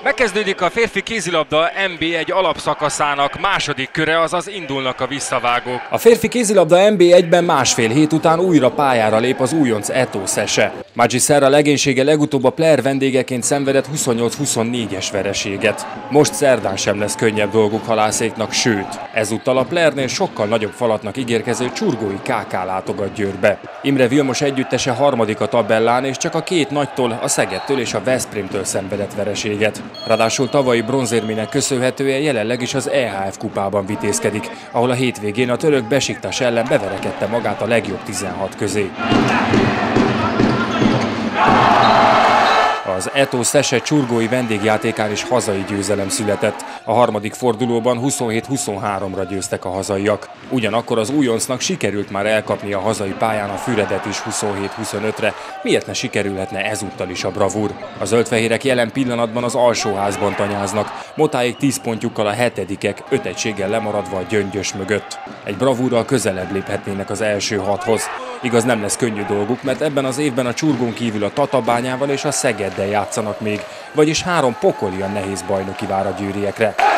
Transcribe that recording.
Megkezdődik a férfi kézilabda NB1 alapszakaszának második köre, azaz indulnak a visszavágók. A férfi kézilabda NB1-ben másfél hét után újra pályára lép az újonc Eto Szese. Maggi Serra legénysége legutóbb a Player vendégeként szenvedett 28-24-es vereséget. Most szerdán sem lesz könnyebb dolguk halászéknak, sőt, ezúttal a Playernél sokkal nagyobb falatnak ígérkező Csurgói KK látogat Győrbe. Imre Vilmos együttese harmadik a tabellán, és csak a két nagytól, a Szegedtől és a Veszprémtől szenvedett vereséget. Ráadásul tavalyi bronzérmének köszönhetően jelenleg is az EHF kupában vitézkedik, ahol a hétvégén a török Besiktas ellen beverekedte magát a legjobb 16 közé. Az Eto Szese csurgói vendégjátékán is hazai győzelem született. A harmadik fordulóban 27-23-ra győztek a hazaiak. Ugyanakkor az újoncnak sikerült már elkapni a hazai pályán a Füredet is 27-25-re, miért ne sikerülhetne ezúttal is a bravúr. A zöldfehérek jelen pillanatban az alsóházban tanyáznak, motáig 10 pontjukkal a hetedikek, 5 egységgel lemaradva a Gyöngyös mögött. Egy bravúrral közelebb léphetnének az első 6-hoz. Igaz, nem lesz könnyű dolguk, mert ebben az évben a Csurgón kívül a Tatabányával és a Szegeddel játszanak még, vagyis 3 pokolian nehéz bajnoki vár a győriekre.